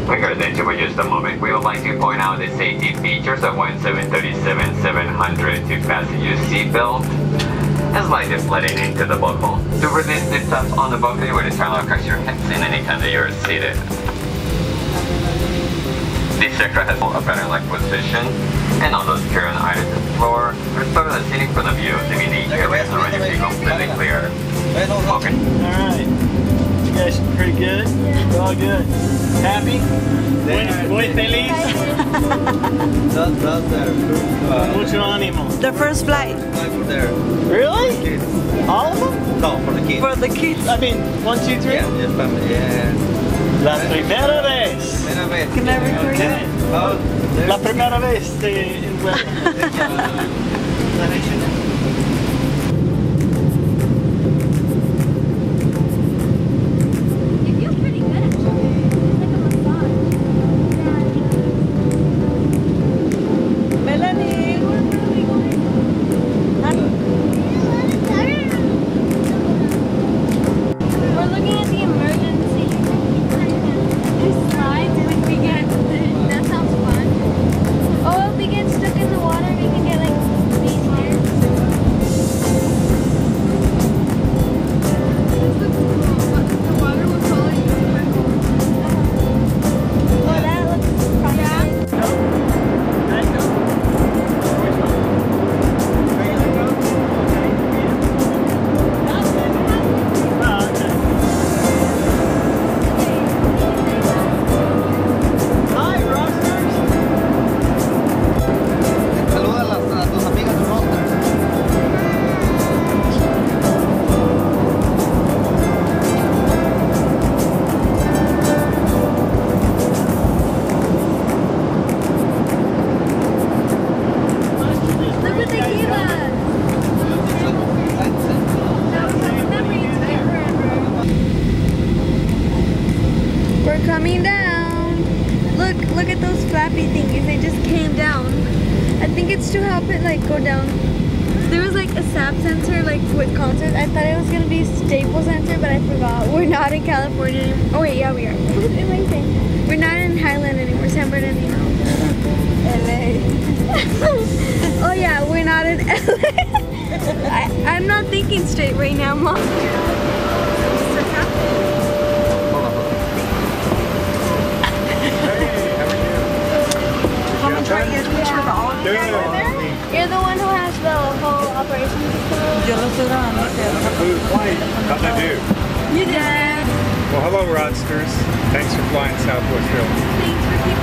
Regarding for just a moment, we would like to point out the safety features of 737-700 to fasten your seatbelt and slide it flooding into the buckle. To release the straps on the buckle, you would turn across your hips in any time that you're seated. This sector has a better leg position and also secure on either the floor. Restore the scenic point of view, leaving the airways around your feet completely clear. Okay. Alright. You guys pretty good? Yeah. We're all good. Happy? Muy feliz? Mucho ánimo. The first flight. Really? All of them? No, for the kids. For the kids. I mean, 1, 2, 3? Yeah, family. Yeah. La primera vez. Can I record it? La primera vez en vuelo. We're coming down. Look at those flappy thingies. They just came down. I think it's to help it like go down. There was like a SAP sensor like with concerts. I thought it was gonna be Staples Center, but I forgot. We're not in California anymore. Oh wait, yeah we are. What am I saying? We're not in Highland anymore. San Bernardino. LA. Oh yeah, we're not in LA. I'm not thinking straight right now, Mom. You're the one who has the whole operation. Yo lo estoy grabando. How'd I do? You did. Well, hello, Rodsters. Thanks for flying Southwest Airlines. Thanks for keeping